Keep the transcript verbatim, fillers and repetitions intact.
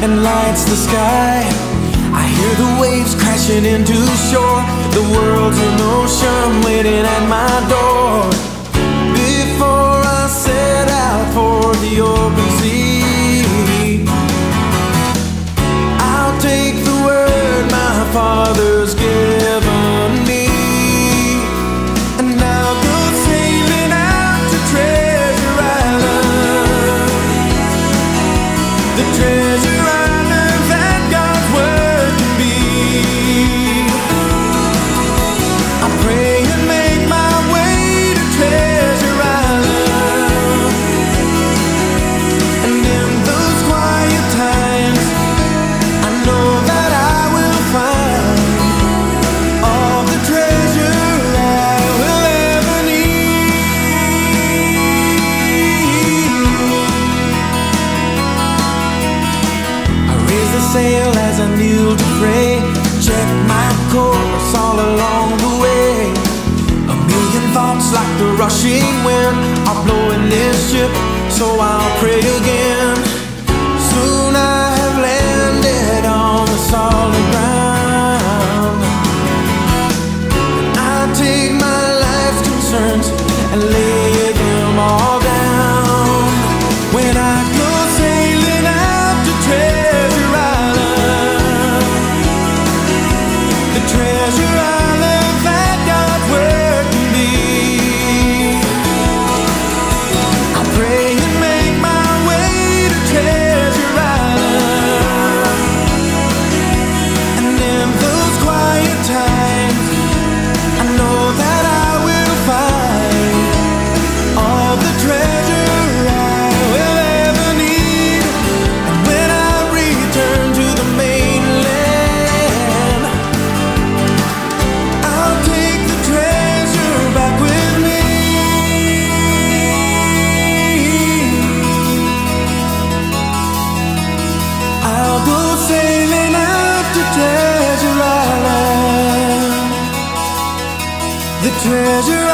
and lights the sky. I hear the waves crashing into shore. The world's an ocean waiting at my door. Before I set out for the open sea, I'll take the word my Father's given me, and I'll go sailing out to Treasure Island, the treasure island that God's word can be. I pray and make my way to Treasure Island, and in those quiet times I know that I will find all the treasure I will ever need. I raised the sail as I kneel to pray, check my course all along the way. A million thoughts like the rushing wind are blowing this ship, so I'll pray again. Soon I have landed on the solid ground, and I take my life's concerns and lay them all down. When I go sailing out to Treasure Island, the treasure island that God's word can be, I pray and make my way to Treasure Island, and in those quiet times I know that I will find all the treasure I will ever need. And when I return to the mainland, I'll take the treasure back with me. I'll go sailing out to Treasure Island, the treasure